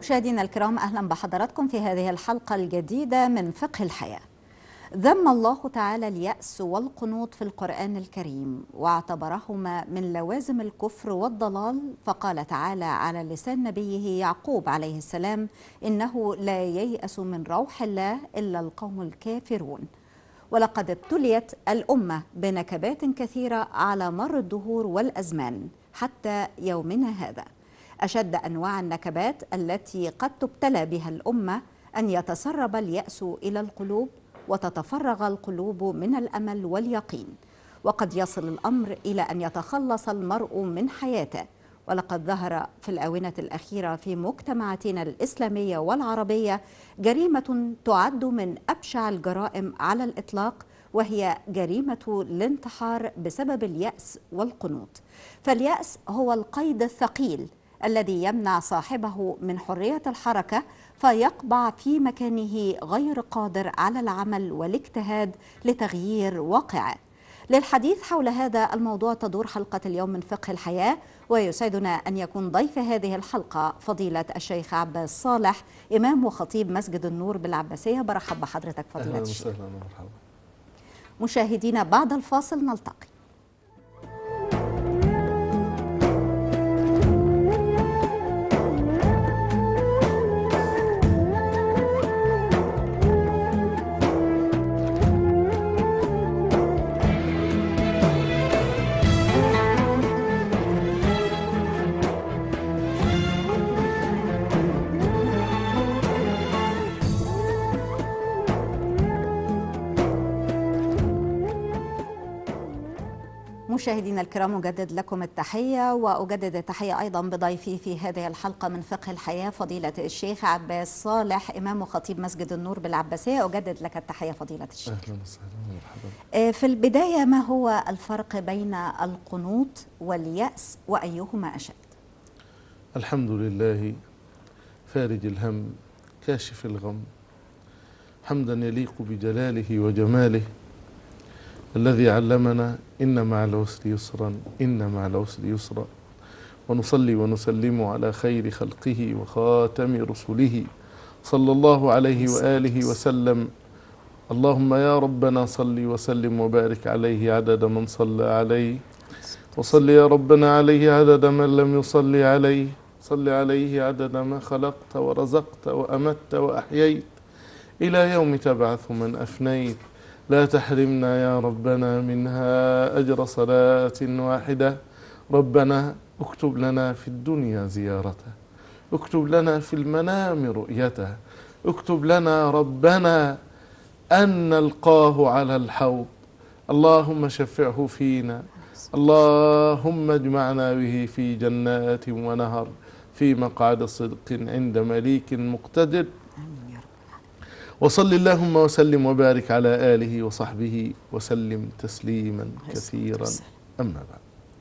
مشاهدينا الكرام، أهلا بحضراتكم في هذه الحلقة الجديدة من فقه الحياة. ذم الله تعالى اليأس والقنوط في القرآن الكريم واعتبرهما من لوازم الكفر والضلال، فقال تعالى على لسان نبيه يعقوب عليه السلام: إنه لا ييأس من روح الله إلا القوم الكافرون. ولقد ابتليت الأمة بنكبات كثيرة على مر الدهور والأزمان حتى يومنا هذا. أشد أنواع النكبات التي قد تبتلى بها الأمة أن يتسرب اليأس إلى القلوب وتتفرغ القلوب من الأمل واليقين، وقد يصل الأمر إلى أن يتخلص المرء من حياته. ولقد ظهر في الآونة الأخيرة في مجتمعاتنا الإسلامية والعربية جريمة تعد من أبشع الجرائم على الإطلاق، وهي جريمة الانتحار بسبب اليأس والقنوط. فاليأس هو القيد الثقيل الذي يمنع صاحبه من حرية الحركة، فيقبع في مكانه غير قادر على العمل والاجتهاد لتغيير واقعه. للحديث حول هذا الموضوع تدور حلقة اليوم من فقه الحياة، ويسعدنا أن يكون ضيف هذه الحلقة فضيلة الشيخ عباس صالح، إمام وخطيب مسجد النور بالعباسية. برحب بحضرتك فضيلة الشيخ. أهلا ومرحبا. مشاهدينا بعد الفاصل نلتقي. مشاهدينا الكرام، أجدد لكم التحية، وأجدد التحية أيضا بضيفي في هذه الحلقة من فقه الحياة فضيلة الشيخ عباس صالح، إمام وخطيب مسجد النور بالعباسية. أجدد لك التحية فضيلة الشيخ. أهلا وسهلا ومرحبا. في البداية، ما هو الفرق بين القنوط واليأس وأيهما أشد؟ الحمد لله فارج الهم كاشف الغم، حمدا يليق بجلاله وجماله، الذي علمنا إن مع العسر يسرا إن مع العسر يسرا. ونصلي ونسلم على خير خلقه وخاتم رسله صلى الله عليه وآله وسلم. اللهم يا ربنا صل وسلم وبارك عليه عدد من صلى عليه، وصل يا ربنا عليه عدد من لم يصل عليه. صل عليه عدد ما خلقت ورزقت وأمت وأحييت إلى يوم تبعث من أفنيت. لا تحرمنا يا ربنا منها أجر صلاة واحدة. ربنا اكتب لنا في الدنيا زيارته، اكتب لنا في المنام رؤيته، اكتب لنا ربنا أن نلقاه على الحوض. اللهم شفعه فينا، اللهم اجمعنا به في جنات ونهر، في مقعد صدق عند مليك مقتدر. وصل اللهم وسلم وبارك على آله وصحبه وسلم تسليما كثيرا. أما بعد،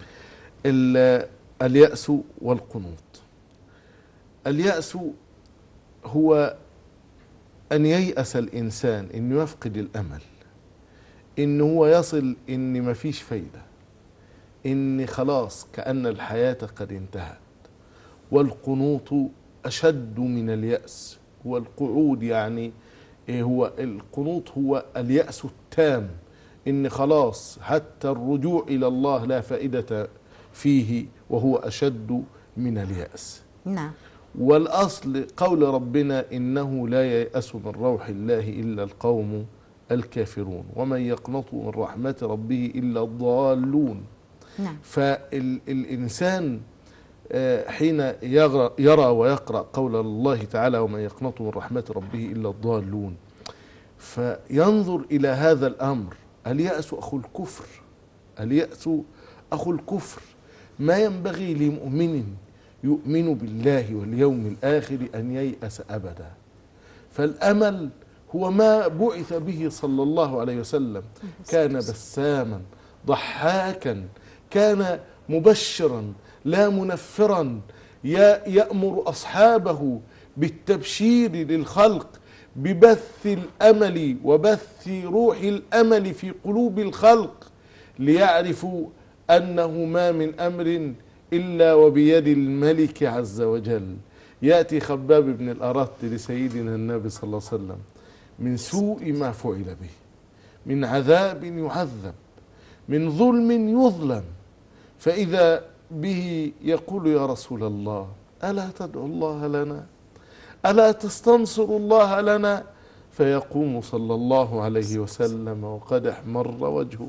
اليأس والقنوط. اليأس هو أن ييأس الإنسان، أن يفقد الأمل، أن هو يصل أن مفيش فايدة، أن خلاص كأن الحياة قد انتهت. والقنوط أشد من اليأس، هو القعود، يعني هو القنوط هو اليأس التام، إن خلاص حتى الرجوع إلى الله لا فائدة فيه، وهو أشد من اليأس. نعم. والأصل قول ربنا: إنه لا ييأس من روح الله إلا القوم الكافرون، ومن يقنط من رحمة ربه إلا الضالون. نعم. فالإنسان حين يرى ويقرأ قول الله تعالى: ومن يقنط من رحمة ربه إلا الضالون، فينظر إلى هذا الأمر. اليأس أخو الكفر، اليأس أخو الكفر. ما ينبغي لمؤمن يؤمن بالله واليوم الآخر أن ييأس أبدا. فالأمل هو ما بعث به صلى الله عليه وسلم، كان بساما ضحاكا، كان مبشرا لا منفرا، يأمر أصحابه بالتبشير للخلق، ببث الأمل وبث روح الأمل في قلوب الخلق، ليعرفوا أنه ما من أمر إلا وبيد الملك عز وجل. يأتي خباب بن الأرت لسيدنا النبي صلى الله عليه وسلم من سوء ما فعل به، من عذاب يعذب، من ظلم يظلم، فإذا به يقول: يا رسول الله، ألا تدعو الله لنا؟ ألا تستنصر الله لنا؟ فيقوم صلى الله عليه وسلم وقد احمر وجهه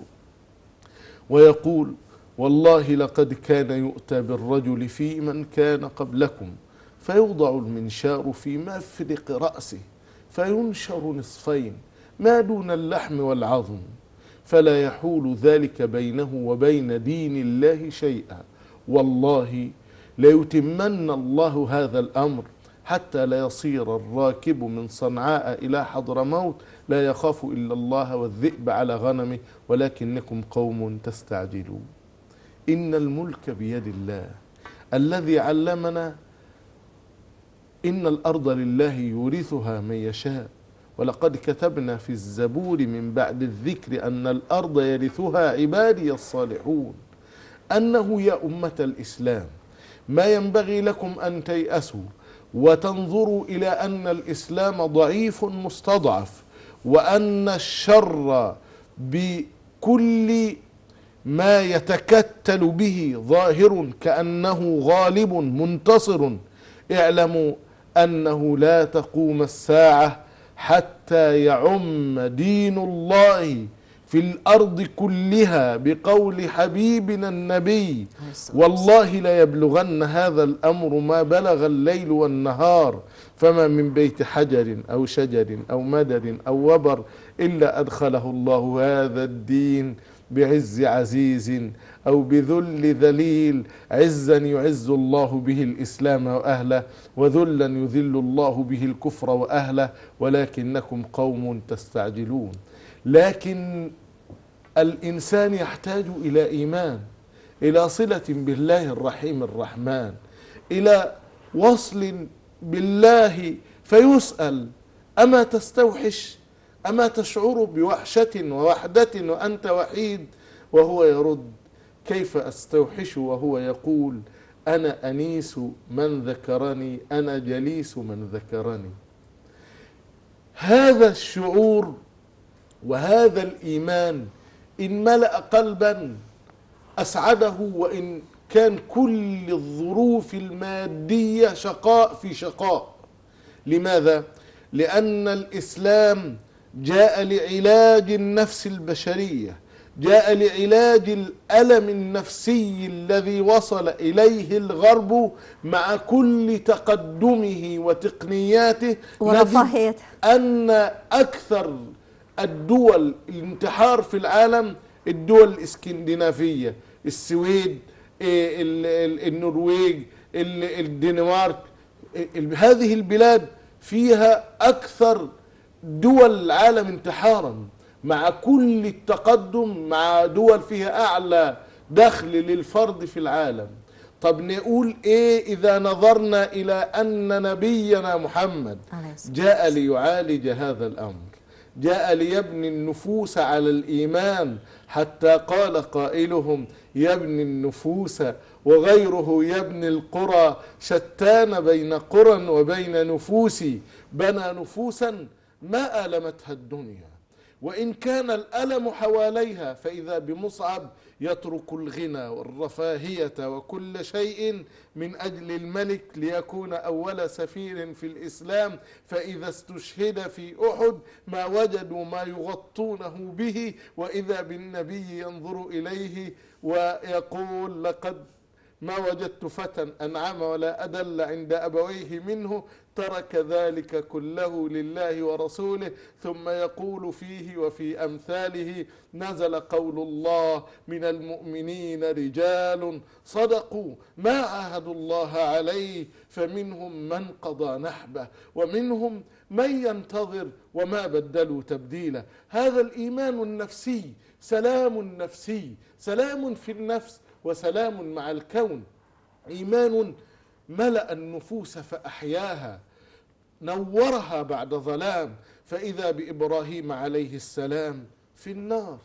ويقول: والله لقد كان يؤتى بالرجل في من كان قبلكم فيوضع المنشار في مفرق رأسه فينشر نصفين ما دون اللحم والعظم، فلا يحول ذلك بينه وبين دين الله شيئا، والله ليتمن الله هذا الأمر حتى لا يصير الراكب من صنعاء إلى حضرموت لا يخاف إلا الله والذئب على غنمه ولكنكم قوم تستعجلون. إن الملك بيد الله الذي علمنا إن الأرض لله يورثها من يشاء، ولقد كتبنا في الزبور من بعد الذكر أن الأرض يرثها عبادي الصالحون. أنه يا أمة الإسلام ما ينبغي لكم أن تيأسوا وتنظروا إلى أن الإسلام ضعيف مستضعف، وأن الشر بكل ما يتكتل به ظاهر كأنه غالب منتصر. اعلموا أنه لا تقوم الساعة حتى يعم دين الله في الأرض كلها بقول حبيبنا النبي: والله لا يبلغن هذا الأمر ما بلغ الليل والنهار، فما من بيت حجر أو شجر أو مدر أو وبر إلا أدخله الله هذا الدين بعز عزيز أو بذل ذليل، عزا يعز الله به الإسلام وأهله، وذلا يذل الله به الكفر وأهله، ولكنكم قوم تستعجلون. لكن الإنسان يحتاج إلى إيمان، إلى صلة بالله الرحيم الرحمن، إلى وصل بالله فيسأل: أما تستوحش؟ أما تشعر بوحشة ووحدة وأنت وحيد؟ وهو يرد: كيف أستوحش وهو يقول: أنا أنيس من ذكرني، أنا جليس من ذكرني. هذا الشعور وهذا الإيمان إن ملأ قلبا أسعده، وإن كان كل الظروف المادية شقاء في شقاء. لماذا؟ لأن الإسلام جاء لعلاج النفس البشرية، جاء لعلاج الألم النفسي الذي وصل إليه الغرب مع كل تقدمه وتقنياته ورفاهيته. أن أكثر الدول الانتحار في العالم الدول الاسكندنافية، السويد، النرويج، الدنمارك. هذه البلاد فيها أكثر دول العالم انتحارا مع كل التقدم، مع دول فيها أعلى دخل للفرد في العالم. طب نقول إيه إذا نظرنا إلى أن نبينا محمد جاء ليعالج هذا الأمر، جاء ليبني النفوس على الإيمان، حتى قال قائلهم: يبني النفوس وغيره يبني القرى، شتان بين قرى وبين نفوس، بنى نفوسا ما آلمتها الدنيا، وإن كان الألم حواليها فإذا بمصعب يترك الغنى والرفاهية وكل شيء من أجل الملك ليكون أول سفير في الإسلام، فإذا استشهد في أحد ما وجدوا ما يغطونه به، وإذا بالنبي ينظر إليه ويقول: لقد ما وجدت فتى أنعم ولا أدل عند أبويه منه، ترك ذلك كله لله ورسوله. ثم يقول فيه وفي أمثاله: نزل قول الله: من المؤمنين رجال صدقوا ما عاهدوا الله عليه، فمنهم من قضى نحبه ومنهم من ينتظر وما بدلوا تبديلا. هذا الإيمان النفسي سلام نفسي، سلام في النفس وسلام مع الكون. إيمان ملأ النفوس فأحياها، نورها بعد ظلام، فإذا بإبراهيم عليه السلام في النار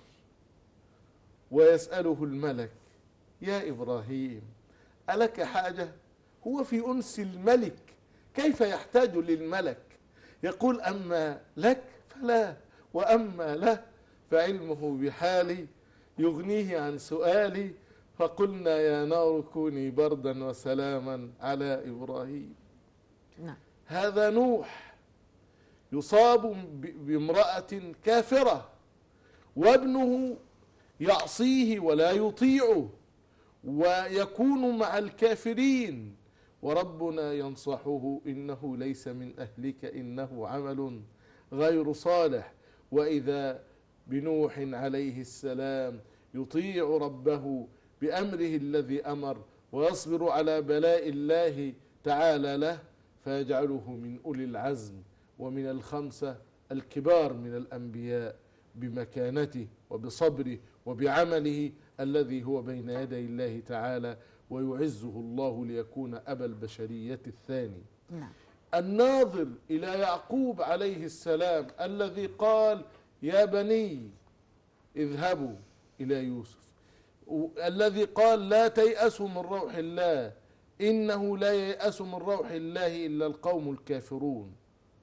ويسأله الملك: يا إبراهيم ألك حاجة؟ هو في أنس الملك كيف يحتاج للملك؟ يقول أما لك فلا، وأما له فعلمه بحالي يغنيه عن سؤالي، فقلنا يا نار كوني بردا وسلاما على إبراهيم. نعم. هذا نوح يصاب بامرأة كافرة، وابنه يعصيه ولا يطيعه ويكون مع الكافرين، وربنا ينصحه إنه ليس من أهلك إنه عمل غير صالح. وإذا بنوح عليه السلام يطيع ربه بأمره الذي أمر ويصبر على بلاء الله تعالى له، فيجعله من أولي العزم ومن الخمسة الكبار من الأنبياء بمكانته وبصبره وبعمله الذي هو بين يدي الله تعالى، ويعزه الله ليكون أبا البشرية الثاني. نعم. الناظر إلى يعقوب عليه السلام الذي قال يا بني اذهبوا إلى يوسف، الذي قال لا تيأسوا من روح الله إنه لا ييأس من روح الله إلا القوم الكافرون.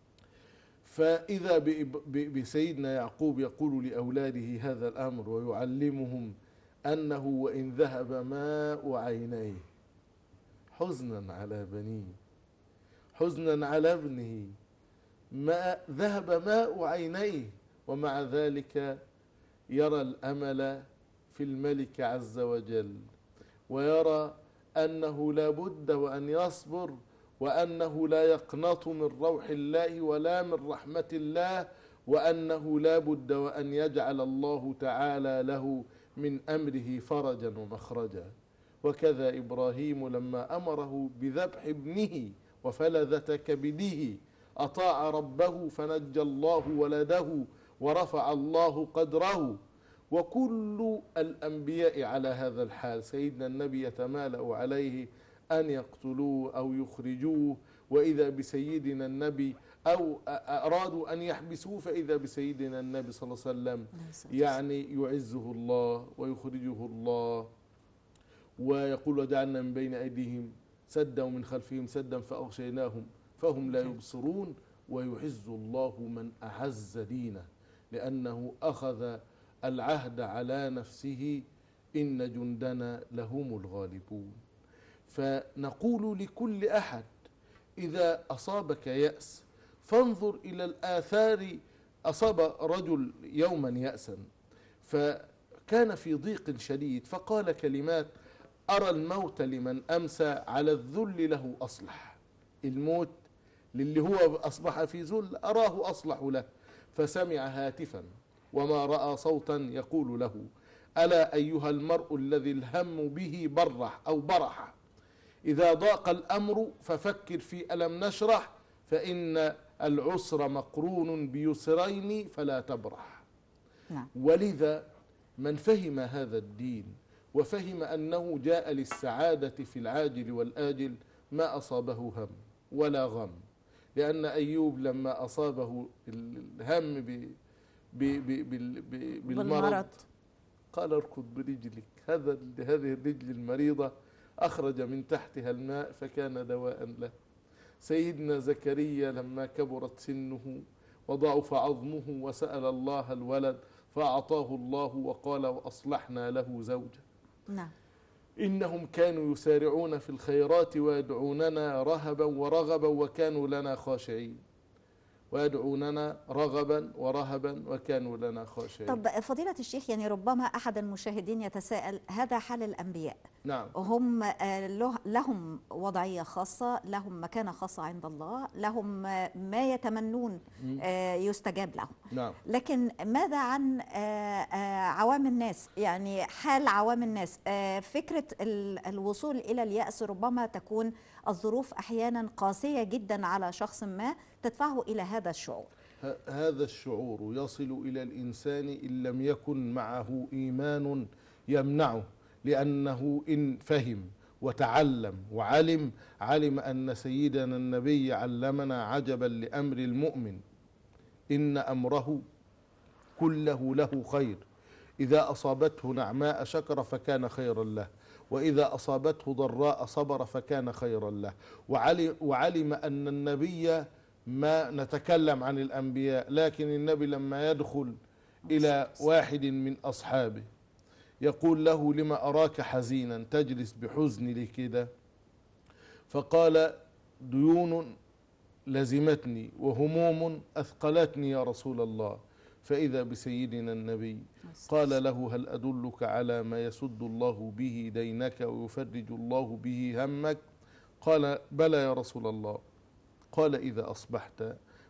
فإذا بسيدنا يعقوب يقول لأولاده هذا الأمر ويعلمهم أنه وإن ذهب ماء عينيه حزنا على بنيه، حزنا على ابنه، ما ذهب ماء عينيه، ومع ذلك يرى الأمل في الملك عز وجل، ويرى أنه لا بد وأن يصبر، وأنه لا يقنط من روح الله ولا من رحمة الله، وأنه لا بد وأن يجعل الله تعالى له من أمره فرجا ومخرجا. وكذا إبراهيم لما أمره بذبح ابنه وفلذة كبده أطاع ربه فنجى الله ولده ورفع الله قدره. وكل الأنبياء على هذا الحال. سيدنا النبي يتمالأ عليه أن يقتلوه أو يخرجوه، وإذا بسيدنا النبي أو أرادوا أن يحبسوه فإذا بسيدنا النبي صلى الله عليه وسلم يعني يعزه الله ويخرجه الله، ويقول وجعلنا من بين أيديهم سدا ومن خلفهم سدا فأغشيناهم فهم لا يبصرون. ويعز الله من أعز دينه، لأنه أخذ العهد على نفسه إن جندنا لهم الغالبون. فنقول لكل أحد إذا أصابك يأس فانظر إلى الآثار. أصاب رجل يوما يأسا فكان في ضيق شديد فقال كلمات: أرى الموت لمن أمسى على الذل له أصلح. الموت للي هو أصبح في ذل أراه أصلح له. فسمع هاتفا وما رأى صوتا يقول له: ألا أيها المرء الذي الهم به برح أو برح، إذا ضاق الأمر ففكر في ألم نشرح، فإن العسر مقرون بيسرين فلا تبرح. ولذا من فهم هذا الدين وفهم أنه جاء للسعادة في العاجل والآجل ما أصابه هم ولا غم. لأن أيوب لما أصابه الهم بالمرض قال: اركض برجلك، هذه الرجل المريضة أخرج من تحتها الماء فكان دواء له. سيدنا زكريا لما كبرت سنه وضعف عظمه وسأل الله الولد فأعطاه الله وقال: وأصلحنا له زوجا. نعم. إنهم كانوا يسارعون في الخيرات ويدعوننا رهبا ورغبا وكانوا لنا خاشعين. ويدعوننا رغبا ورهبا وكانوا لنا خاشعين. طب فضيلة الشيخ، يعني ربما أحد المشاهدين يتساءل: هذا حال الأنبياء. نعم. هم لهم وضعية خاصة، لهم مكانة خاصة عند الله، لهم ما يتمنون يستجاب لهم. نعم. لكن ماذا عن عوام الناس؟ يعني حال عوام الناس، فكرة الوصول إلى اليأس ربما تكون الظروف أحيانا قاسية جدا على شخص ما تدفعه إلى هذا الشعور. هذا الشعور يصل إلى الإنسان إن لم يكن معه إيمان يمنعه، لأنه إن فهم وتعلم وعلم أن سيدنا النبي علمنا عجبا لأمر المؤمن: إن أمره كله له خير، إذا أصابته نعماء شكر فكان خيرا له، وإذا أصابته ضراء صبر فكان خيرا له. وعلم أن النبي، ما نتكلم عن الأنبياء، لكن النبي لما يدخل إلى واحد من أصحابه يقول له: لما أراك حزينا تجلس بحزن لكده؟ فقال: ديون لزمتني وهموم أثقلتني يا رسول الله. فإذا بسيدنا النبي قال له: هل أدلك على ما يسد الله به دينك ويفرج الله به همك؟ قال: بلى يا رسول الله. قال: إذا أصبحت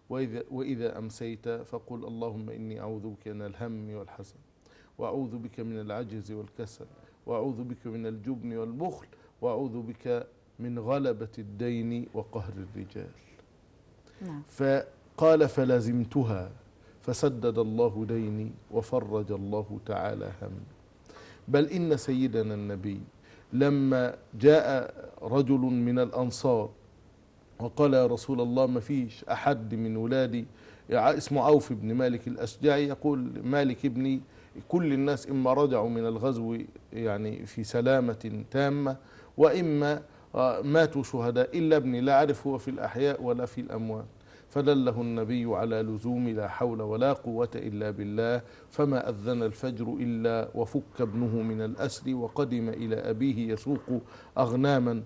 وإذا أمسيت فقل: اللهم إني أعوذ بك من الهم والحزن، وأعوذ بك من العجز والكسل، وأعوذ بك من الجبن والبخل، وأعوذ بك من غلبة الدين وقهر الرجال. نعم. فقال: فلزمتها فسدد الله ديني وفرج الله تعالى همي. بل إن سيدنا النبي لما جاء رجل من الأنصار وقال: يا رسول الله، ما فيش أحد من ولادي، اسمه عوف بن مالك الأشجعي، يقول: مالك ابني كل الناس إما رجعوا من الغزو يعني في سلامة تامة، وإما ماتوا شهداء، إلا ابني لا أعرف هو في الأحياء ولا في الأموات. فدله النبي على لزوم لا حول ولا قوة إلا بالله. فما أذن الفجر إلا وفك ابنه من الأسر وقدم إلى أبيه يسوق أغناما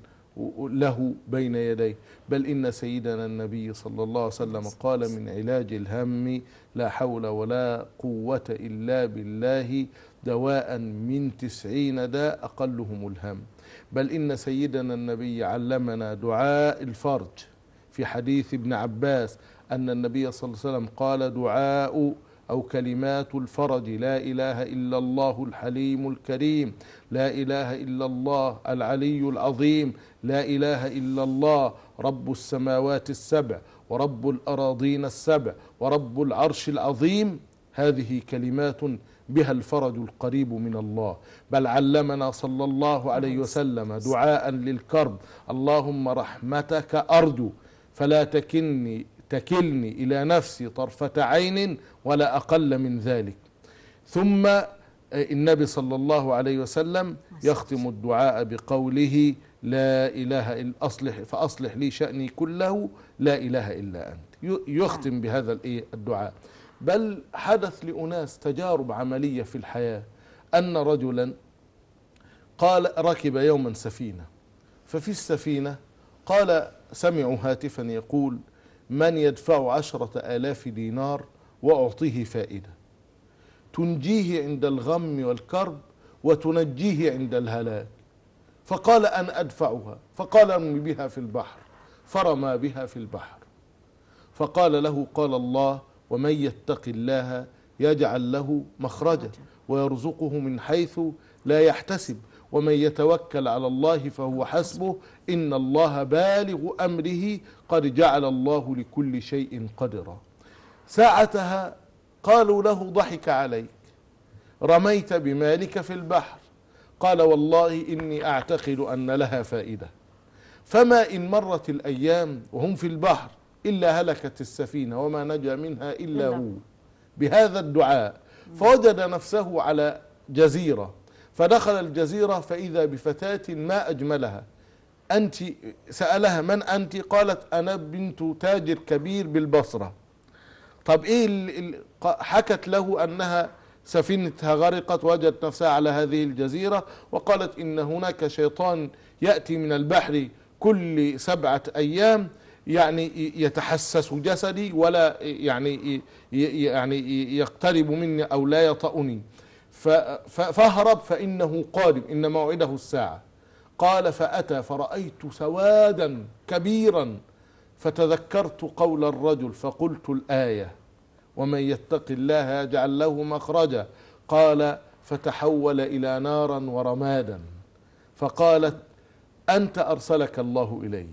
له بين يديه. بل إن سيدنا النبي صلى الله عليه وسلم قال: من علاج الهم لا حول ولا قوة إلا بالله، دواء من 90 داء أقلهم الهم. بل إن سيدنا النبي علمنا دعاء الفرج في حديث ابن عباس أن النبي صلى الله عليه وسلم قال: دعاء أو كلمات الفرج: لا إله إلا الله الحليم الكريم، لا إله إلا الله العلي العظيم، لا إله إلا الله رب السماوات السبع ورب الأراضين السبع ورب العرش العظيم. هذه كلمات بها الفرج القريب من الله. بل علمنا صلى الله عليه وسلم دعاء للكرب: اللهم رحمتك أرجو فلا تكلني إلى نفسي طرفة عين ولا أقل من ذلك. ثم النبي صلى الله عليه وسلم يختم الدعاء بقوله: لا إله إلا فأصلح لي شأني كله لا إله إلا أنت. يختم بهذا الدعاء. بل حدث لأناس تجارب عملية في الحياة، أن رجلا قال ركب يوما سفينة، ففي السفينة قال سمعوا هاتفا يقول: من يدفع 10,000 دينار وأعطيه فائدة تنجيه عند الغم والكرب وتنجيه عند الهلاك. فقال: أنا أدفعها. فقال: ارمي بها في البحر. فرمى بها في البحر. فقال له: قال الله: ومن يتق الله يجعل له مخرجا ويرزقه من حيث لا يحتسب ومن يتوكل على الله فهو حسبه إن الله بالغ أمره قد جعل الله لكل شيء قدرا. ساعتها قالوا له: ضحك عليك، رميت بمالك في البحر. قال: والله إني أعتقد أن لها فائدة. فما إن مرت الأيام وهم في البحر إلا هلكت السفينة وما نجا منها إلا هو بهذا الدعاء. فوجد نفسه على جزيرة، فدخل الجزيرة فإذا بفتاة ما أجملها. أنت؟ سألها: من أنت؟ قالت: أنا بنت تاجر كبير بالبصرة. طب إيه حكت له أنها سفينتها غرقت، وجدت نفسها على هذه الجزيرة، وقالت: إن هناك شيطان يأتي من البحر كل 7 أيام، يعني يتحسس جسدي ولا يعني يقترب مني أو لا يطأني، فاهرب فإنه قادم، إن موعده الساعة. قال: فأتى فرأيت سوادا كبيرا فتذكرت قول الرجل فقلت الآية: ومن يتق الله يجعل له مخرجا. قال: فتحول إلى نارا ورمادا. فقالت: أنت أرسلك الله إلي.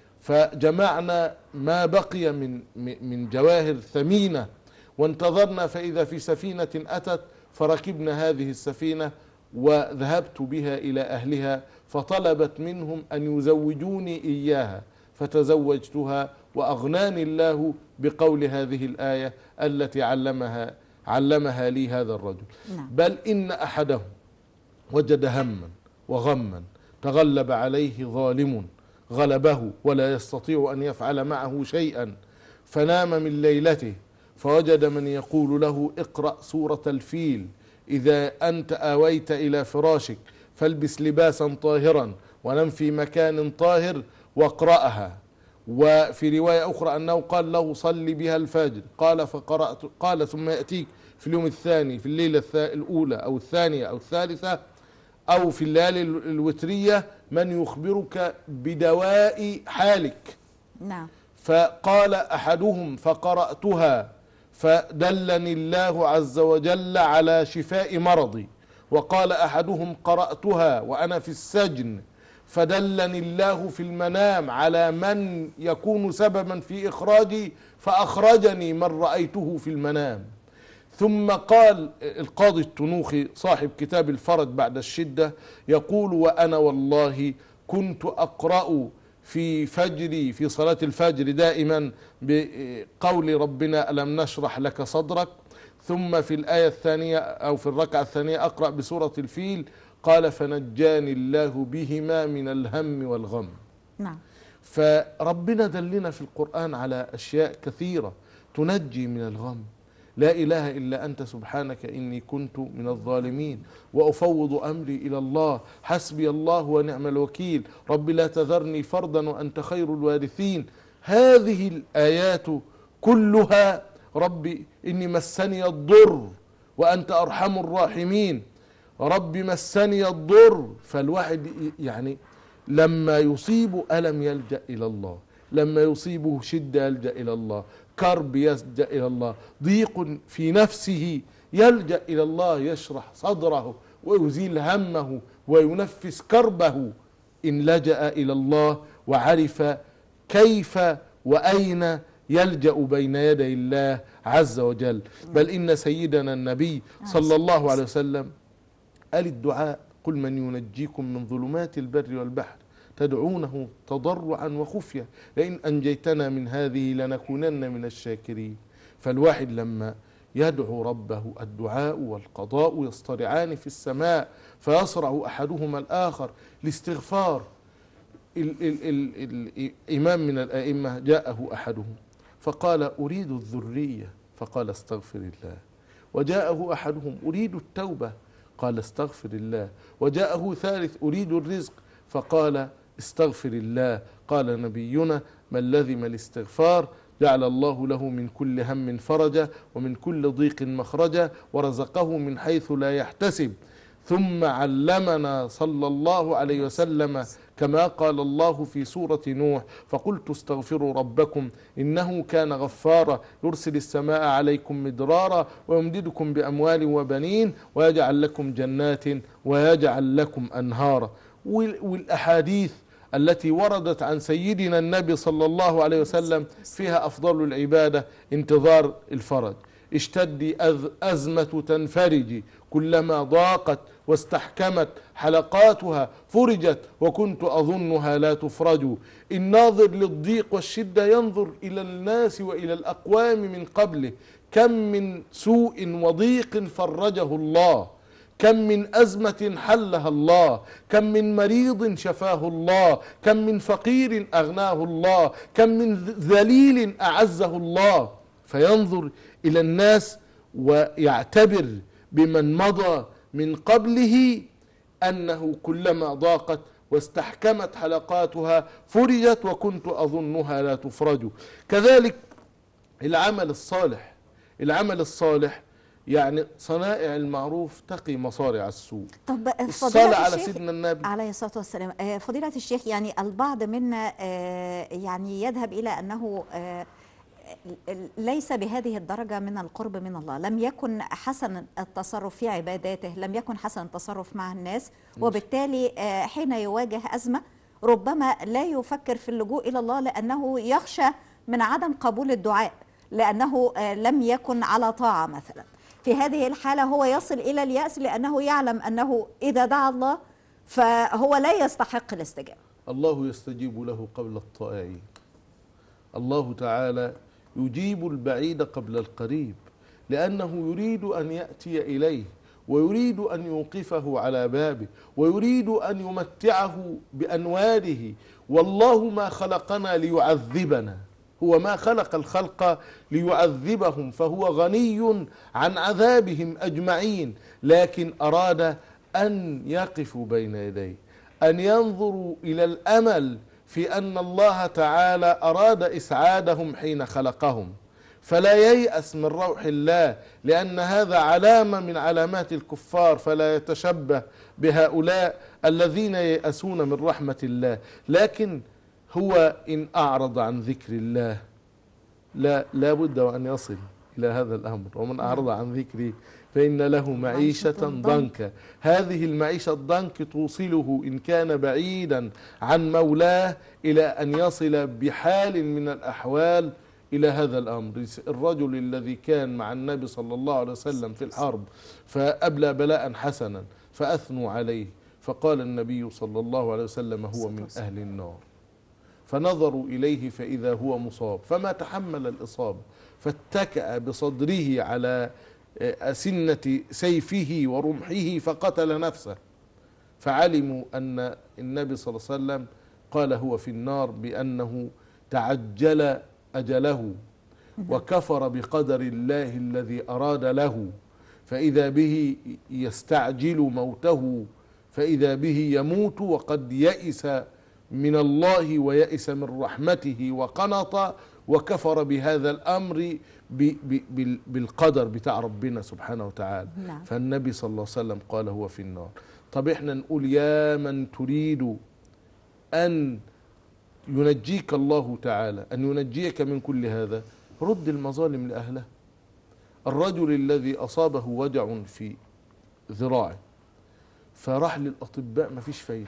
فجمعنا ما بقي من جواهر ثمينة وانتظرنا، فإذا في سفينة أتت، فركبنا هذه السفينة وذهبت بها إلى أهلها، فطلبت منهم أن يزوجوني إياها، فتزوجتها وأغناني الله بقول هذه الآية التي علمها لي هذا الرجل. بل إن أحدهم وجد هما وغما تغلب عليه ظالم غلبه ولا يستطيع أن يفعل معه شيئا، فنام من ليلته فوجد من يقول له اقرأ سورة الفيل إذا أنت آويت إلى فراشك فالبس لباسا طاهرا ونم في مكان طاهر واقرأها. وفي رواية أخرى أنه قال له صل بها الفجر، قال فقرأت، قال ثم يأتيك في اليوم الثاني في الليلة الأولى أو الثانية أو الثالثة أو في الليالي الوترية من يخبرك بدواء حالك. نعم. فقال أحدهم فقرأتها فدلني الله عز وجل على شفاء مرضي، وقال أحدهم قرأتها وأنا في السجن فدلني الله في المنام على من يكون سببا في إخراجي فأخرجني من رأيته في المنام. ثم قال القاضي التنوخي صاحب كتاب الفرج بعد الشدة يقول وأنا والله كنت أقرأ في فجري في صلاة الفجر دائما بقول ربنا ألم نشرح لك صدرك، ثم في الآية الثانية أو في الركعة الثانية أقرأ بسورة الفيل، قال فنجاني الله بهما من الهم والغم. نعم. فربنا دلنا في القرآن على أشياء كثيرة تنجي من الغم. لا إله إلا أنت سبحانك إني كنت من الظالمين، وأفوض أمري إلى الله، حسبي الله ونعم الوكيل، رب لا تذرني فردا وأنت خير الوارثين. هذه الآيات كلها ربي إني مسني الضر وأنت أرحم الراحمين، ربي مسني الضر. فالواحد يعني لما يصيب ألم يلجأ إلى الله، لما يصيبه شدة يلجأ إلى الله، كرب يلجأ إلى الله، ضيق في نفسه يلجأ إلى الله، يشرح صدره ويزيل همه وينفس كربه إن لجأ إلى الله وعرف كيف وأين يلجأ بين يدي الله عز وجل. بل إن سيدنا النبي صلى الله عليه وسلم قال الدعاء قل من ينجيكم من ظلمات البر والبحر تدعونه تضرعا وخفية لئن أنجيتنا من هذه لنكونن من الشاكرين. فالواحد لما يدعو ربه الدعاء والقضاء يصطرعان في السماء فيصرع أحدهما الآخر لاستغفار. الإمام من الأئمة جاءه أحدهم فقال أريد الذرية فقال استغفر الله، وجاءه أحدهم أريد التوبة قال استغفر الله، وجاءه ثالث أريد الرزق فقال استغفر الله. قال نبينا من لزم الاستغفار جعل الله له من كل هم فرجا ومن كل ضيق مخرجا ورزقه من حيث لا يحتسب. ثم علمنا صلى الله عليه وسلم كما قال الله في سورة نوح فقلت استغفروا ربكم إنه كان غفارا يرسل السماء عليكم مدرارا ويمددكم بأموال وبنين ويجعل لكم جنات ويجعل لكم أنهارا. والأحاديث التي وردت عن سيدنا النبي صلى الله عليه وسلم فيها أفضل العبادة انتظار الفرج. اشتدي أزمة تنفرجي كلما ضاقت واستحكمت حلقاتها فرجت وكنت أظنها لا تفرج. الناظر للضيق والشدة ينظر إلى الناس وإلى الأقوام من قبله كم من سوء وضيق فرجه الله، كم من أزمة حلها الله، كم من مريض شفاه الله، كم من فقير أغناه الله، كم من ذليل أعزه الله. فينظر إلى الناس ويعتبر بمن مضى من قبله أنه كلما ضاقت واستحكمت حلقاتها فرجت وكنت أظنها لا تفرج. كذلك العمل الصالح، العمل الصالح يعني صنائع المعروف تقي مصارع السوء. طب الصلاة على سيدنا النبي عليه الصلاة والسلام. فضيلة الشيخ، يعني البعض منا يعني يذهب إلى أنه ليس بهذه الدرجة من القرب من الله، لم يكن حسن التصرف في عباداته، لم يكن حسن التصرف مع الناس، وبالتالي حين يواجه أزمة ربما لا يفكر في اللجوء إلى الله لأنه يخشى من عدم قبول الدعاء لأنه لم يكن على طاعة مثلا. في هذه الحالة هو يصل إلى اليأس لأنه يعلم أنه إذا دعا الله فهو لا يستحق الاستجابة. الله يستجيب له قبل الطائعين. الله تعالى يجيب البعيد قبل القريب لأنه يريد أن يأتي إليه ويريد أن يوقفه على بابه ويريد أن يمتعه بأنواره. والله ما خلقنا ليعذبنا، هو ما خلق الخلق ليعذبهم، فهو غني عن عذابهم أجمعين، لكن أراد أن يقفوا بين يديه، أن ينظروا إلى الأمل في أن الله تعالى أراد إسعادهم حين خلقهم، فلا ييأس من روح الله، لأن هذا علامة من علامات الكفار، فلا يتشبه بهؤلاء الذين ييأسون من رحمة الله. لكن هو إن أعرض عن ذكر الله لا بد وأن يصل إلى هذا الأمر. ومن أعرض عن ذكري فإن له معيشة ضنكا. هذه المعيشة الضنك توصله إن كان بعيدا عن مولاه إلى أن يصل بحال من الأحوال إلى هذا الأمر. الرجل الذي كان مع النبي صلى الله عليه وسلم في الحرب فأبلى بلاء حسنا فأثنوا عليه، فقال النبي صلى الله عليه وسلم هو من أهل النار، فنظروا إليه فإذا هو مصاب، فما تحمل الإصابة فاتكأ بصدره على أسنة سيفه ورمحه فقتل نفسه، فعلموا أن النبي صلى الله عليه وسلم قال هو في النار بأنه تعجل أجله وكفر بقدر الله الذي أراد له، فإذا به يستعجل موته، فإذا به يموت وقد يئس من الله ويئس من رحمته وقنط وكفر بهذا الأمر بالقدر بتاع ربنا سبحانه وتعالى. نعم. فالنبي صلى الله عليه وسلم قال هو في النار. طب احنا نقول يا من تريد أن ينجيك الله تعالى، أن ينجيك من كل هذا، رد المظالم لأهله. الرجل الذي أصابه وجع في ذراعه فراح للأطباء ما فيش فايدة،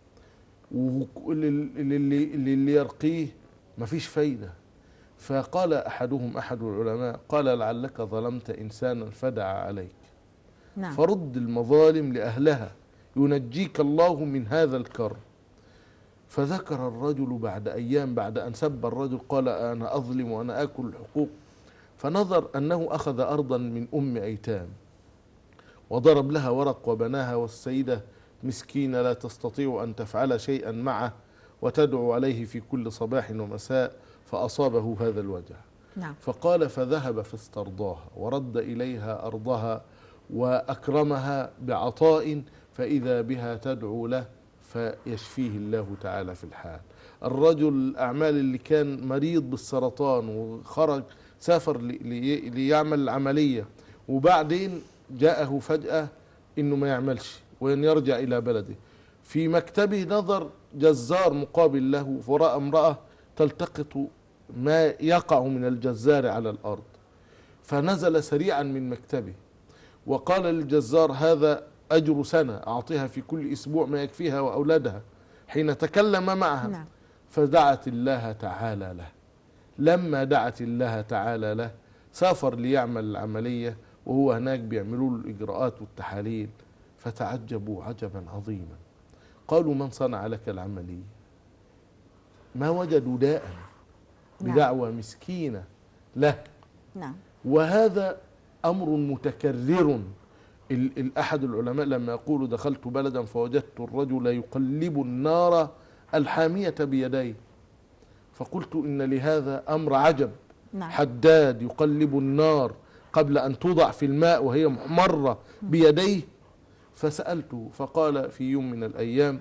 واللي يرقيه ما فيش فايدة، فقال أحدهم أحد العلماء قال لعلك ظلمت إنسانا فدعا عليك. نعم. فرد المظالم لأهلها ينجيك الله من هذا الكرب. فذكر الرجل بعد أيام بعد أن سب الرجل قال أنا أظلم وأنا آكل الحقوق، فنظر أنه أخذ أرضا من أم أيتام وضرب لها ورق وبناها، والسيدة مسكينة لا تستطيع أن تفعل شيئا معه وتدعو عليه في كل صباح ومساء، فأصابه هذا الوجع. نعم. فقال فذهب فاسترضاها ورد إليها أرضها وأكرمها بعطاء، فإذا بها تدعو له فيشفيه الله تعالى في الحال. الرجل الأعمال اللي كان مريض بالسرطان وخرج سافر ليعمل العملية، وبعدين جاءه فجأة إنه ما يعملش وأن يرجع إلى بلده، في مكتبه نظر جزار مقابل له فرأى امرأة تلتقط ما يقع من الجزار على الأرض، فنزل سريعا من مكتبه وقال للجزار هذا أجر سنة، أعطيها في كل أسبوع ما يكفيها وأولادها. حين تكلم معها نعم. فدعت الله تعالى له. لما دعت الله تعالى له سافر ليعمل العملية، وهو هناك بيعملوا له الإجراءات والتحاليل، فتعجبوا عجبا عظيما. قالوا من صنع لك العملية؟ ما وجدوا داء بدعوى مسكينة له. نعم. وهذا أمر متكرر. أحد العلماء لما يقول دخلت بلدا فوجدت الرجل يقلب النار الحامية بيديه، فقلت إن لهذا أمر عجب. نعم. حداد يقلب النار قبل أن توضع في الماء وهي محمرة بيديه. فسألته فقال في يوم من الأيام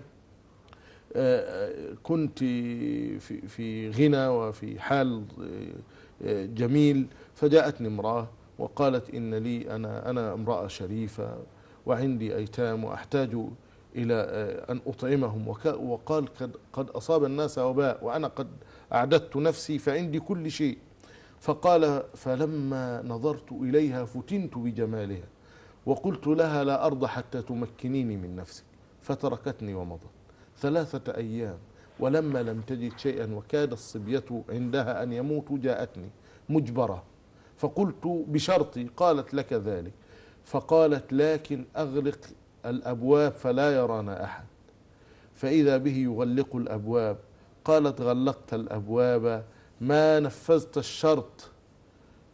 كنت في غنى وفي حال جميل، فجاءتني امرأة وقالت إن لي أنا امرأة شريفة وعندي أيتام وأحتاج إلى أن أطعمهم، وقال قد أصاب الناس وباء وأنا قد أعددت نفسي فعندي كل شيء. فقال فلما نظرت إليها فتنت بجمالها وقلت لها لا أرضى حتى تمكنيني من نفسك، فتركتني ومضت 3 أيام، ولما لم تجد شيئا وكاد الصبية عندها أن يموتوا جاءتني مجبرة، فقلت بشرطي، قالت لك ذلك، فقالت لكن أغلق الأبواب فلا يرانا أحد، فإذا به يغلق الأبواب. قالت غلقت الأبواب ما نفذت الشرط،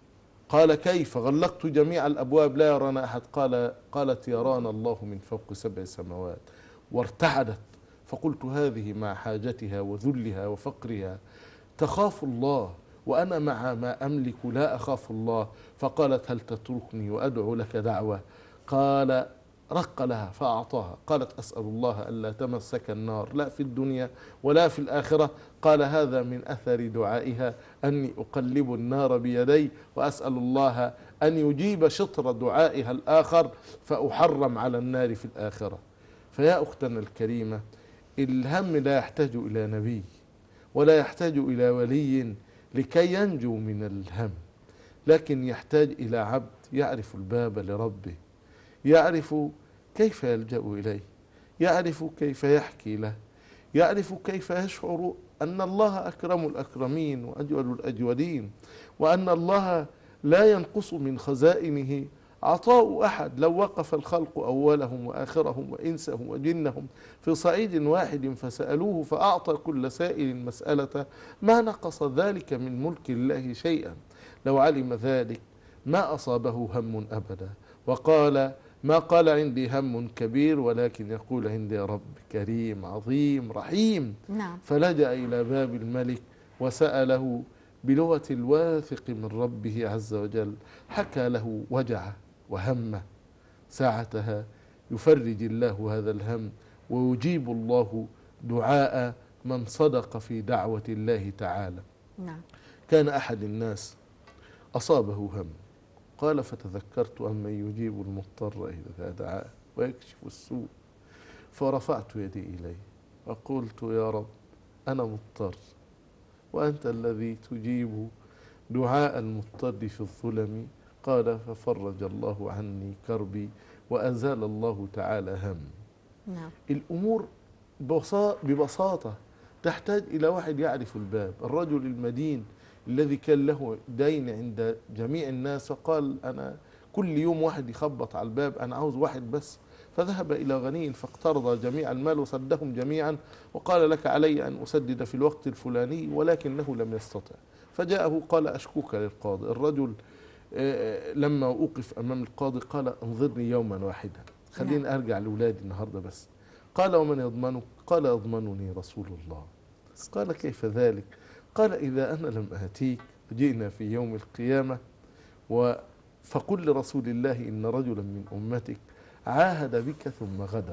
قال كيف؟ غلقت جميع الأبواب لا يرانا أحد. قالت يرانا الله من فوق 7 سماوات. وارتعدت. فقلت هذه مع حاجتها وذلها وفقرها تخاف الله وأنا مع ما أملك لا أخاف الله. فقالت هل تتركني وأدعو لك دعوة؟ قال رق لها فأعطاها. قالت أسأل الله ألا تمسك النار لا في الدنيا ولا في الآخرة. قال هذا من أثر دعائها أني أقلب النار بيدي وأسأل الله أن يجيب شطر دعائها الآخر فأحرم على النار في الآخرة. فيا أختنا الكريمة، الهم لا يحتاج إلى نبي ولا يحتاج إلى ولي لكي ينجو من الهم، لكن يحتاج إلى عبد يعرف الباب لربه، يعرف كيف يلجأ إليه، يعرف كيف يحكي له، يعرف كيف يشعر أن الله أكرم الأكرمين وأجود الأجودين، وأن الله لا ينقص من خزائنه عطاء أحد. لو وقف الخلق أولهم وآخرهم وإنسهم وجنهم في صعيد واحد فسألوه فأعطى كل سائل مسألة ما نقص ذلك من ملك الله شيئا. لو علم ذلك ما أصابه هم أبدا. وقال ما قال عندي هم كبير ولكن يقول عندي رب كريم عظيم رحيم. نعم. فلجأ إلى باب الملك وسأله بلغة الواثق من ربه عز وجل، حكى له وجعه وهمه. ساعتها يفرج الله هذا الهم ويجيب الله دعاء من صدق في دعوة الله تعالى. نعم. كان أحد الناس أصابه هم، قال فتذكرت أمن يجيب المضطر إذا دعاه ويكشف السوء، فرفعت يدي إليه وقلت يا رب أنا مضطر وأنت الذي تجيب دعاء المضطر في الظلم. قال ففرج الله عني كربي وأزال الله تعالى هم. نعم. الأمور ببساطة تحتاج إلى واحد يعرف الباب. الرجل المدين الذي كان له دين عند جميع الناس فقال أنا كل يوم واحد يخبط على الباب، أنا عاوز واحد بس. فذهب إلى غني فاقترض جميع المال وسدهم جميعا وقال لك علي أن أسدد في الوقت الفلاني، ولكنه لم يستطع. فجاءه قال أشكوك للقاضي. الرجل لما أوقف أمام القاضي قال انظرني يوما واحدا، خليني أرجع لأولادي النهاردة بس. قال ومن يضمنك؟ قال يضمنني رسول الله. قال كيف ذلك؟ قال إذا أنا لم آتيك جئنا في يوم القيامة فقل لرسول الله إن رجلا من أمتك عاهد بك ثم غدر،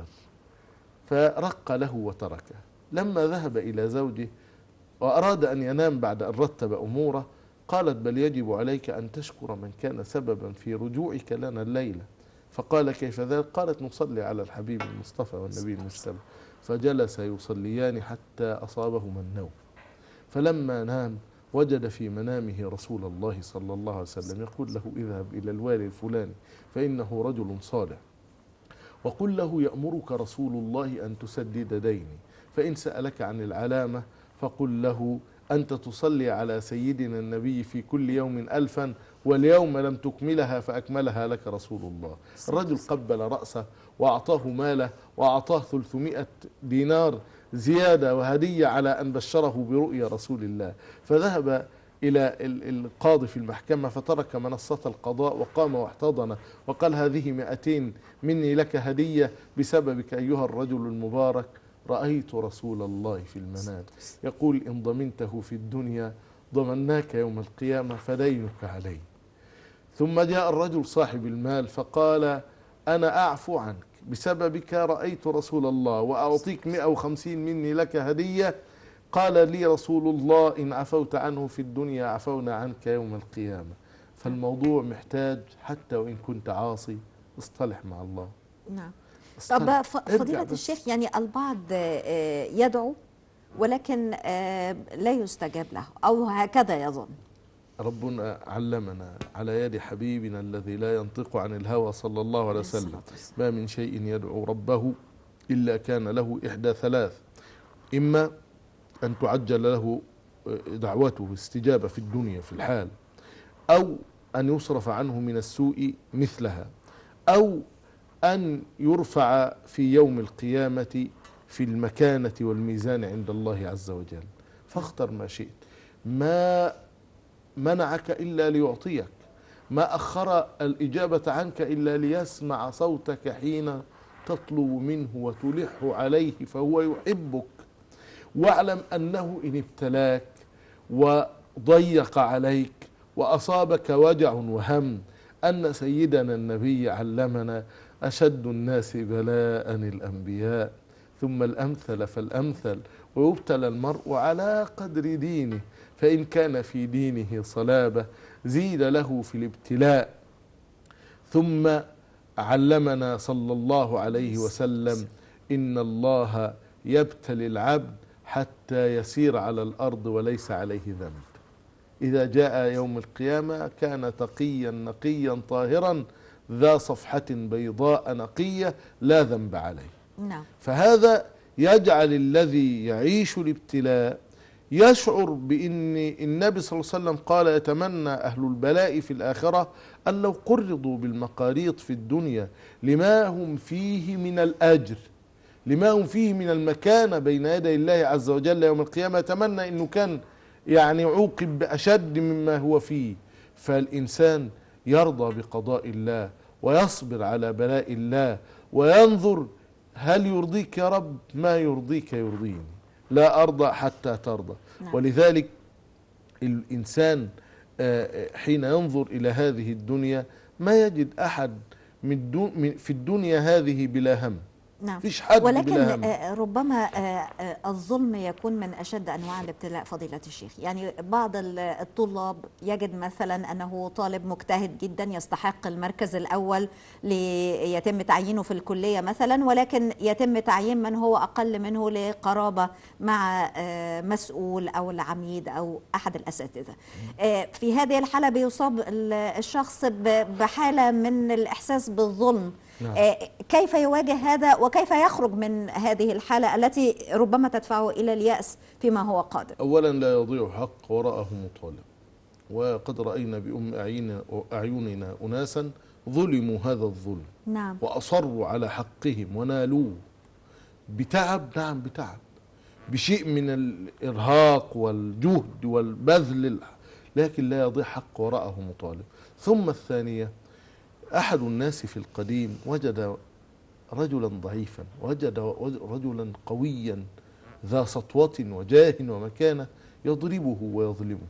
فرق له وتركه. لما ذهب إلى زوجه وأراد أن ينام بعد أن رتب أموره قالت بل يجب عليك أن تشكر من كان سببا في رجوعك لنا الليلة. فقال كيف ذلك؟ قالت نصلي على الحبيب المصطفى والنبي المجتبى. فجلس يصليان حتى أصابهما النوم. فلما نام وجد في منامه رسول الله صلى الله عليه وسلم يقول له اذهب إلى الوالي الفلاني فإنه رجل صالح وقل له يأمرك رسول الله أن تسدد ديني، فإن سألك عن العلامة فقل له أنت تصلي على سيدنا النبي في كل يوم 1000 واليوم لم تكملها فأكملها لك رسول الله. الرجل قبل رأسه وأعطاه ماله وأعطاه 300 دينار زيادة وهدية على أن بشره برؤيا رسول الله. فذهب إلى القاضي في المحكمة فترك منصة القضاء وقام واحتضن وقال هذه 200 مني لك هدية بسببك أيها الرجل المبارك. رأيت رسول الله في المنام يقول إن ضمنته في الدنيا ضمناك يوم القيامة فدينك علي. ثم جاء الرجل صاحب المال فقال أنا أعفو عنك بسببك رأيت رسول الله وأعطيك 150 مني لك هدية. قال لي رسول الله إن عفوت عنه في الدنيا عفونا عنك يوم القيامة. فالموضوع محتاج حتى وإن كنت عاصي اصطلح مع الله. نعم. طب فضيلة الشيخ، يعني البعض يدعو ولكن لا يستجاب له أو هكذا يظن. ربنا علمنا على يد حبيبنا الذي لا ينطق عن الهوى صلى الله عليه وسلم ما من شيء يدعو ربه إلا كان له إحدى ثلاث: إما أن تعجل له دعوته استجابة في الدنيا في الحال، أو أن يصرف عنه من السوء مثلها، أو أن يرفع في يوم القيامة في المكانة والميزان عند الله عز وجل. فاختر ما شئت، ما منعك إلا ليعطيك، ما أخر الإجابة عنك إلا ليسمع صوتك حين تطلب منه وتلح عليه، فهو يحبك. واعلم أنه إن ابتلاك وضيق عليك وأصابك وجع وهم أن سيدنا النبي علمنا: أشد الناس بلاء الأنبياء، ثم الأمثل فالأمثل، ويبتلى المرء على قدر دينه، فإن كان في دينه صلابة زيد له في الابتلاء. ثم علمنا صلى الله عليه وسلم: إن الله يبتلي العبد حتى يسير على الأرض وليس عليه ذنب. إذا جاء يوم القيامة كان تقيا نقيا طاهرا ذا صفحة بيضاء نقية لا ذنب عليه. نعم. فهذا يجعل الذي يعيش الابتلاء يشعر بأن النبي صلى الله عليه وسلم قال: يتمنى أهل البلاء في الآخرة أن لو قرضوا بالمقاريض في الدنيا لما هم فيه من الأجر، لما هم فيه من المكانة بين يدي الله عز وجل يوم القيامة. يتمنى أنه كان يعني عوقب بأشد مما هو فيه. فالإنسان يرضى بقضاء الله ويصبر على بلاء الله وينظر: هل يرضيك يا رب؟ ما يرضيك يرضيني، لا أرضى حتى ترضى. نعم. ولذلك الإنسان حين ينظر إلى هذه الدنيا ما يجد أحد في الدنيا هذه بلا هم. نعم. فيش حد ولكن بلا هم. ربما الظلم يكون من أشد أنواع الابتلاء فضيلة الشيخ. يعني بعض الطلاب يجد مثلا أنه طالب مجتهد جدا يستحق المركز الأول ليتم تعيينه في الكلية مثلا، ولكن يتم تعيين من هو أقل منه لقرابة مع مسؤول أو العميد أو أحد الأساتذة. في هذه الحالة بيصاب الشخص بحالة من الإحساس بالظلم. نعم. كيف يواجه هذا وكيف يخرج من هذه الحالة التي ربما تدفعه إلى اليأس فيما هو قادر؟ أولا لا يضيع حق وراءه مطالب، وقد رأينا بأم أعيننا أناسا ظلموا هذا الظلم. نعم. وأصروا على حقهم ونالوه بتعب، نعم بتعب، بشيء من الإرهاق والجهد والبذل، لكن لا يضيع حق وراءه مطالب. ثم الثانية: أحد الناس في القديم وجد رجلا ضعيفا، وجد رجلا قويا ذا سطوة وجاه ومكانة يضربه ويظلمه،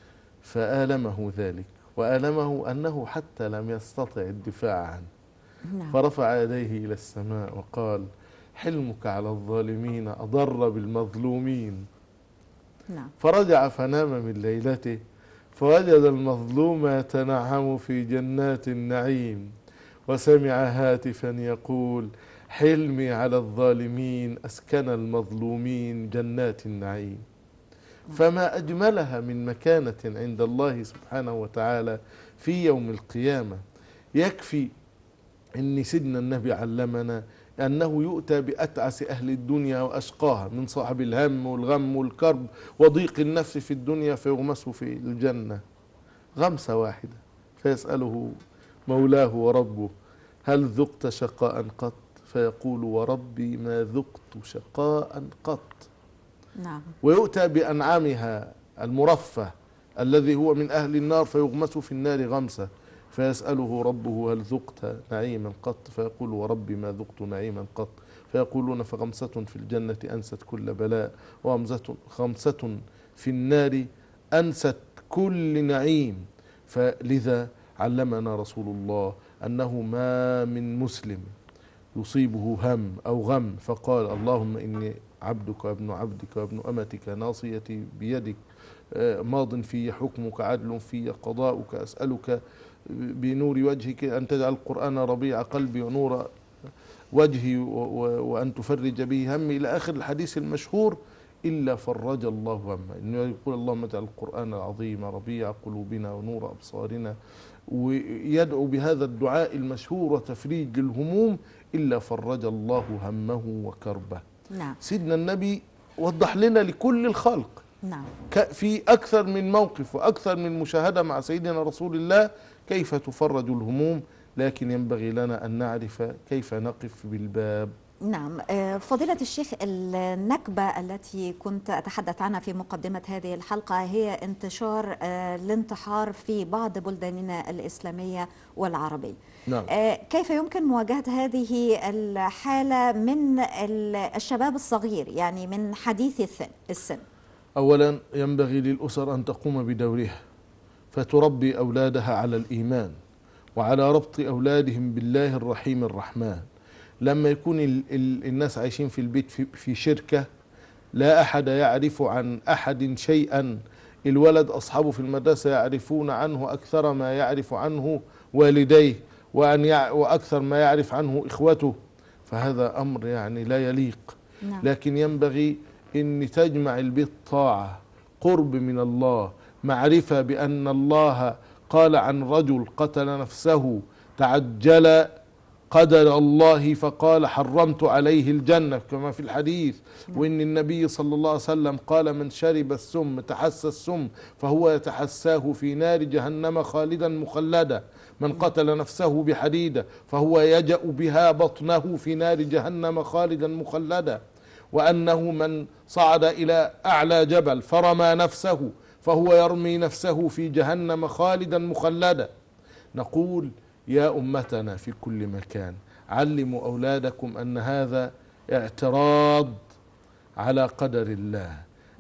فآلمه ذلك، وآلمه أنه حتى لم يستطع الدفاع عنه. نعم. فرفع يديه إلى السماء وقال: حلمك على الظالمين أضر بالمظلومين. نعم. فرجع فنام من ليلته فوجد المظلوم يتنعم في جنات النعيم، وسمع هاتفا يقول: حلمي على الظالمين أسكن المظلومين جنات النعيم. فما أجملها من مكانة عند الله سبحانه وتعالى في يوم القيامة. يكفي أن سيدنا النبي علمنا أنه يؤتى بأتعس أهل الدنيا وأشقاها من صاحب الهم والغم والكرب وضيق النفس في الدنيا، فيغمس في الجنة غمسة واحدة، فيسأله مولاه وربه: هل ذقت شقاء قط؟ فيقول: وربي ما ذقت شقاء قط. نعم. ويؤتى بأنعامها المرفه الذي هو من أهل النار، فيغمس في النار غمسة، فيسأله ربه: هل ذقت نعيما قط؟ فيقول: وربي ما ذقت نعيما قط. فيقولون: فغمسة في الجنة أنست كل بلاء، وخمسة في النار أنست كل نعيم. فلذا علمنا رسول الله أنه ما من مسلم يصيبه هم أو غم فقال: اللهم إني عبدك وابن عبدك وابن أمتك ناصيتي بيدك ماض في حكمك عدل في قضاؤك، أسألك بنور وجهك أن تجعل القرآن ربيع قلبي ونور وجهي وأن تفرج به همي، إلى آخر الحديث المشهور، إلا فرج الله همه. إنه يقول: اللهم اجعل القرآن العظيم ربيع قلوبنا ونور أبصارنا، ويدعو بهذا الدعاء المشهور وتفريج الهموم: إلا فرج الله همه وكربه. نعم. سيدنا النبي وضح لنا لكل الخلق نعم. في أكثر من موقف وأكثر من مشاهدة مع سيدنا رسول الله كيف تفرج الهموم، لكن ينبغي لنا أن نعرف كيف نقف بالباب نعم. فضيلة الشيخ، النكبة التي كنت أتحدث عنها في مقدمة هذه الحلقة هي انتشار الانتحار في بعض بلداننا الإسلامية والعربية. نعم. كيف يمكن مواجهة هذه الحالة من الشباب الصغير، يعني من حديث السن؟ أولا ينبغي للأسر أن تقوم بدورها، فتربي أولادها على الإيمان وعلى ربط أولادهم بالله الرحيم الرحمن. لما يكون الناس عايشين في البيت في شركة، لا أحد يعرف عن أحد شيئا، الولد أصحابه في المدرسة يعرفون عنه أكثر ما يعرف عنه والديه، وأكثر ما يعرف عنه إخوته، فهذا أمر يعني لا يليق. نعم. لكن ينبغي أن تجمع البيت طاعة، قرب من الله، معرفة بأن الله قال عن رجل قتل نفسه تعجل قدر الله فقال حرمت عليه الجنة كما في الحديث، وإن النبي صلى الله عليه وسلم قال من شرب السم تحسى السم فهو يتحساه في نار جهنم خالدا مخلدا، من قتل نفسه بحديدة فهو يجأ بها بطنه في نار جهنم خالدا مخلدا، وأنه من صعد إلى أعلى جبل فرمى نفسه فهو يرمي نفسه في جهنم خالدا مخلدا. نقول يا أمتنا في كل مكان، علموا أولادكم أن هذا اعتراض على قدر الله،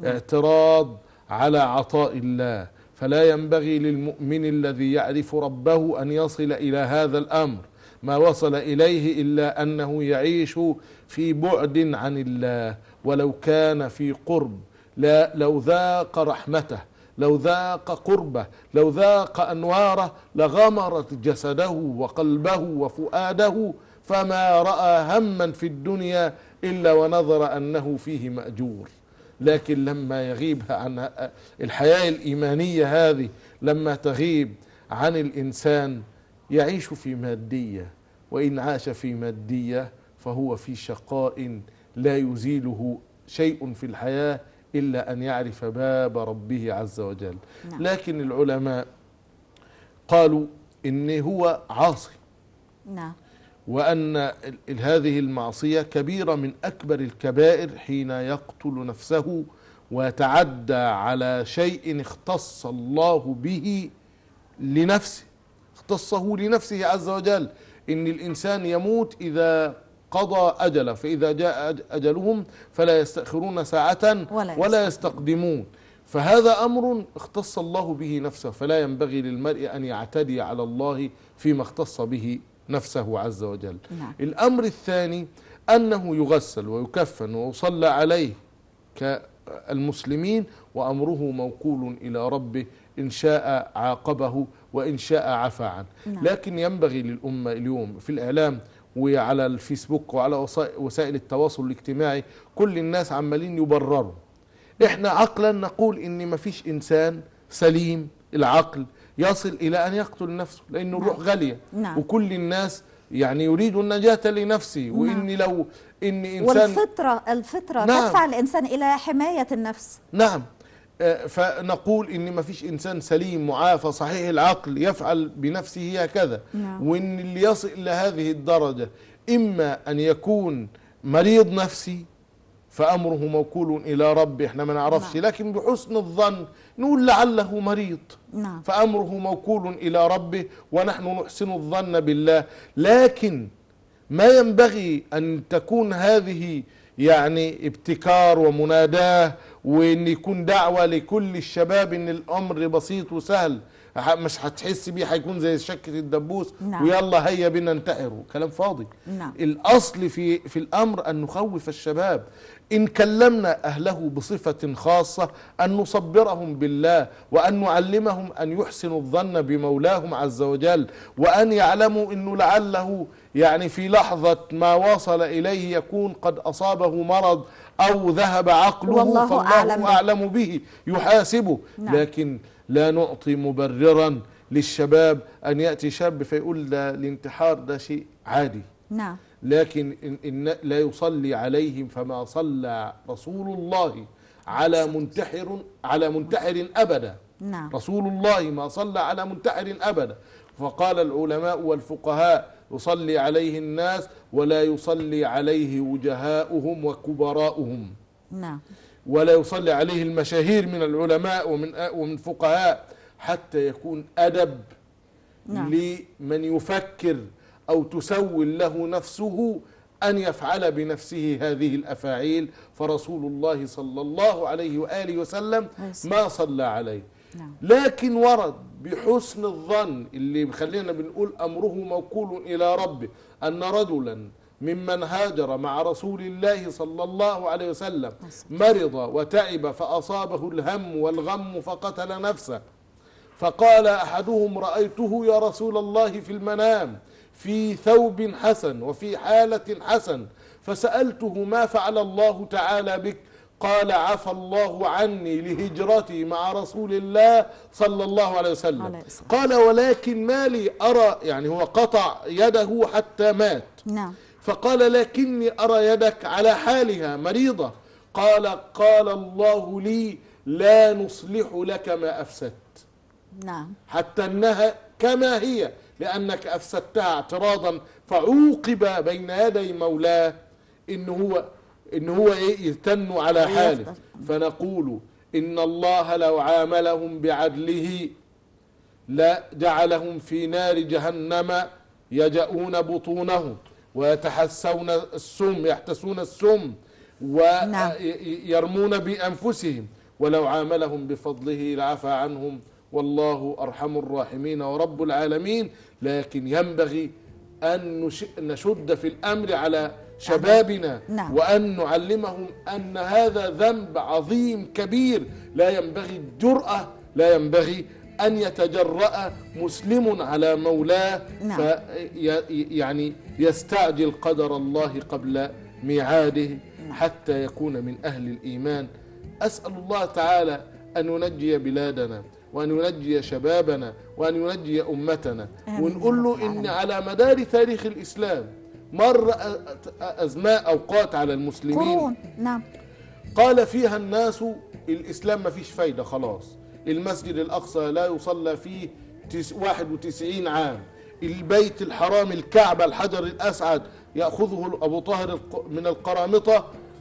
اعتراض على عطاء الله، فلا ينبغي للمؤمن الذي يعرف ربه أن يصل إلى هذا الأمر. ما وصل إليه إلا أنه يعيش في بعد عن الله، ولو كان في قرب، لو ذاق رحمته، لو ذاق قربه، لو ذاق أنواره لغمرت جسده وقلبه وفؤاده، فما رأى هما في الدنيا إلا ونظر أنه فيه مأجور. لكن لما يغيب عن الحياة الإيمانية هذه، لما تغيب عن الإنسان يعيش في مادية، وإن عاش في مادية فهو في شقاء لا يزيله شيء في الحياة إلا أن يعرف باب ربه عز وجل. نعم. لكن العلماء قالوا إن هو عاصي، نعم. وأن هذه المعصية كبيرة من أكبر الكبائر حين يقتل نفسه ويتعدى على شيء اختص الله به لنفسه، اختصه لنفسه عز وجل. إن الإنسان يموت إذا قضى أجله، فإذا جاء أجلهم فلا يستأخرون ساعة ولا يستقدمون، فهذا أمر اختص الله به نفسه، فلا ينبغي للمرء أن يعتدي على الله فيما اختص به نفسه عز وجل. نعم. الأمر الثاني أنه يغسل ويكفن ويصلى عليه كالمسلمين، وأمره موكول إلى ربه، إن شاء عاقبه وإن شاء عفى عنه. نعم. لكن ينبغي للأمة اليوم في الإعلام وعلى الفيسبوك وعلى وسائل التواصل الاجتماعي كل الناس عمالين يبرروا. احنا عقلا نقول ان مفيش انسان سليم العقل يصل الى ان يقتل نفسه، لان الروح غالية. نعم. وكل الناس يعني يريد النجاة لنفسه، وان لو ان انسان والفطرة نعم. تدفع الانسان الى حماية النفس. نعم. فنقول ان ما فيش انسان سليم معافى صحيح العقل يفعل بنفسه هكذا. نعم. وان اللي يصل الى هذه الدرجة اما ان يكون مريض نفسي فامره موكول الى ربه، احنا ما نعرفش. نعم. لكن بحسن الظن نقول لعله مريض. نعم. فامره موكول الى ربه، ونحن نحسن الظن بالله. لكن ما ينبغي ان تكون هذه يعني ابتكار ومناداه، وان يكون دعوة لكل الشباب ان الامر بسيط وسهل، مش هتحس بيه، هيكون زي شكة الدبوس. نعم. ويلا هيا بنا ننتحر، كلام فاضي. نعم. الاصل في الامر ان نخوف الشباب، ان كلمنا اهله بصفة خاصة ان نصبرهم بالله، وان نعلمهم ان يحسنوا الظن بمولاهم عز وجل، وان يعلموا انه لعله يعني في لحظة ما وصل اليه يكون قد اصابه مرض او ذهب عقله، والله فالله اعلم به يحاسبه. نعم. لكن لا نعطي مبررا للشباب ان ياتي شاب فيقول ده الانتحار ده شيء عادي. نعم. لكن إن لا يصلي عليهم فما صلى رسول الله على منتحر أبدا. نعم. رسول الله ما صلى على منتحر أبدا. فقال العلماء والفقهاء يصلي عليه الناس ولا يصلي عليه وجهاؤهم وكبراؤهم، نعم. ولا يصلي عليه المشاهير من العلماء ومن فقهاء، حتى يكون أدب نعم. لمن يفكر أو تسول له نفسه أن يفعل بنفسه هذه الأفاعيل. فرسول الله صلى الله عليه وآله وسلم ما صلى عليه. نعم. لكن ورد بحسن الظن اللي خلينا بنقول أمره موكول إلى ربه أن رجلا ممن هاجر مع رسول الله صلى الله عليه وسلم مرض وتعب فأصابه الهم والغم فقتل نفسه، فقال أحدهم: رأيته يا رسول الله في المنام في ثوب حسن وفي حالة حسن، فسألته: ما فعل الله تعالى بك؟ قال: عفى الله عني لهجرتي مع رسول الله صلى الله عليه وسلم. قال: ولكن ما لي أرى، يعني هو قطع يده حتى مات. نعم. فقال: لكني أرى يدك على حالها مريضة. قال الله لي: لا نصلح لك ما أفسدت. نعم. حتى أنها كما هي، لأنك أفسدتها اعتراضا، فعوقب بين يدي مولاه إن هو يتن على حاله. فنقول إن الله لو عاملهم بعدله لا جعلهم في نار جهنم يجؤون بطونهم ويتحسون السم، يحتسون السم ويرمون بأنفسهم، ولو عاملهم بفضله لعفى عنهم، والله أرحم الراحمين ورب العالمين. لكن ينبغي أن نشد في الأمر على شبابنا. نعم. وأن نعلمهم أن هذا ذنب عظيم كبير، لا ينبغي الجرأة، لا ينبغي أن يتجرأ مسلم على مولاه. نعم. يعني يستعجل قدر الله قبل ميعاده حتى يكون من أهل الإيمان. أسأل الله تعالى أن ينجي بلادنا وأن ينجي شبابنا وأن ينجي أمتنا. ونقول له إن على مدار تاريخ الإسلام مر أوقات على المسلمين قرون. نعم. قال فيها الناس: الإسلام ما فيش فايدة، خلاص. المسجد الأقصى لا يصلى فيه 91 عام، البيت الحرام الكعبة الحجر الأسعد يأخذه أبو طاهر من القرامطة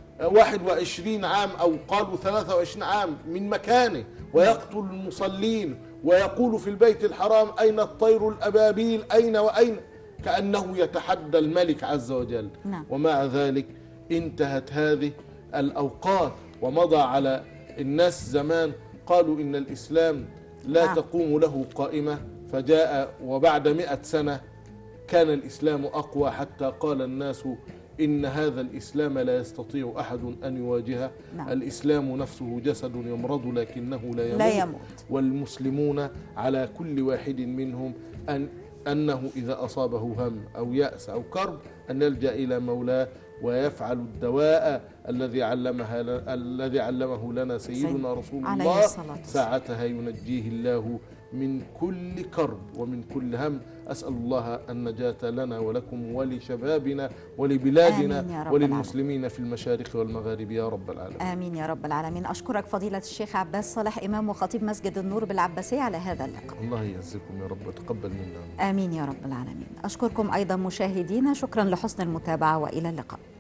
21 عام أو قالوا 23 عام من مكانه، ويقتل المصلين ويقول في البيت الحرام: أين الطير الأبابيل؟ أين وأين؟ كأنه يتحدى الملك عز وجل. نعم. ومع ذلك انتهت هذه الأوقات، ومضى على الناس زمان قالوا إن الإسلام لا تقوم له قائمة، فجاء وبعد 100 سنة كان الإسلام أقوى، حتى قال الناس إن هذا الإسلام لا يستطيع أحد أن يواجهه. نعم. الإسلام نفسه جسد يمرض لكنه لا يموت. والمسلمون على كل واحد منهم أنه إذا أصابه هم أو يأس أو كرب أن يلجأ إلى مولاه ويفعل الدواء الذي علمه لنا سيدنا رسول الله. ساعتها ينجيه الله من كل كرب ومن كل هم. أسأل الله النجاة لنا ولكم ولشبابنا ولبلادنا وللمسلمين في المشارق والمغارب يا رب العالمين. آمين يا رب العالمين. أشكرك فضيلة الشيخ عباس صالح، إمام وخطيب مسجد النور بالعباسية، على هذا اللقاء. الله يعزكم يا رب وتقبل منا. آمين يا رب العالمين. أشكركم أيضا مشاهدينا، شكرا لحسن المتابعة وإلى اللقاء.